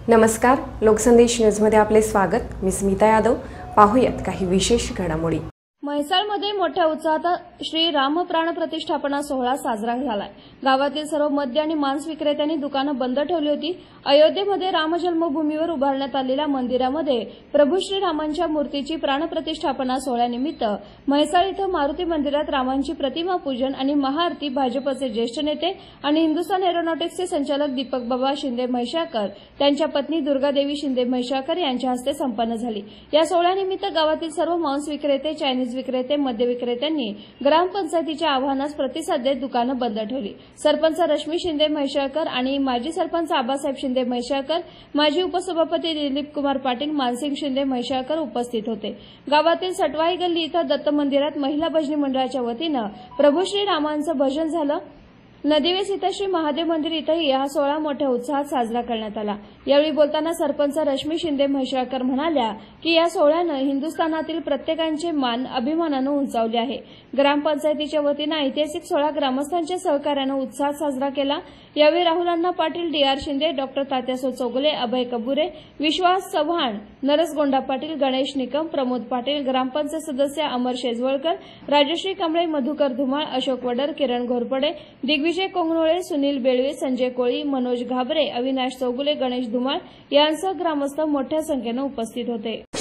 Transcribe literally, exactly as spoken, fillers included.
नमस्कार, लोकसंदेश न्यूजमध्ये आपले स्वागत। मी स्मिता यादव। पाहूयात काही विशेष घडामोडी। म्हैसाळमध्ये मोठ्या उत्साहात श्री रामप्राण प्रतिष्ठापना सोहळा साजरा झाला। गावातील सर्व मद्य आणि मांस विक्रेत्यांनी दुकानं बंद ठेवली होती। अयोध्येमध्ये राम जन्मभूमीवर उभारण्यात आलेल्या मंदिरामध्ये प्रभू श्रीरामांच्या मूर्तीची प्राणप्रतिष्ठापना सोहळ्यानिमित्त म्हैसाळ इथं मारुती मंदिरात रामांची प्रतिमा पूजन आणि महाआरती भाजपचे ज्येष्ठ नेते आणि हिंदुस्थान एरोनॉटिक्सचे संचालक दीपक बाबा शिंदे म्हैसाळकर त्यांच्या पत्नी दुर्गादेवी शिंदे म्हैसाळकर यांच्या हस्ते संपन्न झाली। या सोहळ्यानिमित्त गावातील सर्व मांस विक्रेते, चायनीज विक्रेते, मद्य विक्रेत्यांनी ग्रामपंचायतीच्या आवाहनास प्रतिसाद देत दुकानं बंद ठेवली। सरपंच रश्मी शिंदे म्हैसाळकर आणि माजी सरपंच आबासाहेब शिंदे म्हैसाळकर, माजी उपसभापती दिलीप कुमार पाटील, मानसिंग शिंदे म्हैसाळकर उपस्थित होते। गावातील सटवाई गल्ली इथं दत्त मंदिरात महिला भजनी मंडळाच्या वतीनं प्रभू श्रीरामांचं भजन झालं। नदीवेस इथं श्री महादेव मंदिर इथंही हा सोहळा मोठ्या उत्साहात साजरा करण्यात आला। यावेळी बोलताना सरपंच रश्मी शिंदे म्हैसाळकर म्हणाल्या की या सोहळ्यानं हिंदुस्थानातील प्रत्येकाचे मान अभिमानानं उंचावले आहे। ग्रामपंचायतीच्या वतीनं ऐतिहासिक सोहळा ग्रामस्थांच्या सहकार्यानं उत्साहात साजरा केला। यावेळी Rahul Anna Patil, D R Shinde, doctor Tatyaso Chougule, Abhay Kabure, Vishwas Chavan, Naras Gonda Patil, Ganesh Nikam, Pramod Patil, gram panchayat सदस्य अमर शेजवळकर, राजश्री कांबळे, मधुकर धुमाळ, अशोक वडर, किरण घोरपडे, दिग्विजय कोंगनोळे, सुनील बेळवे, संजय कोळी, मनोज घाबरे, अविनाश चौगुले, गणेश धुमाळ यांसह ग्रामस्थ मोठ्या संख्येनं उपस्थित होते।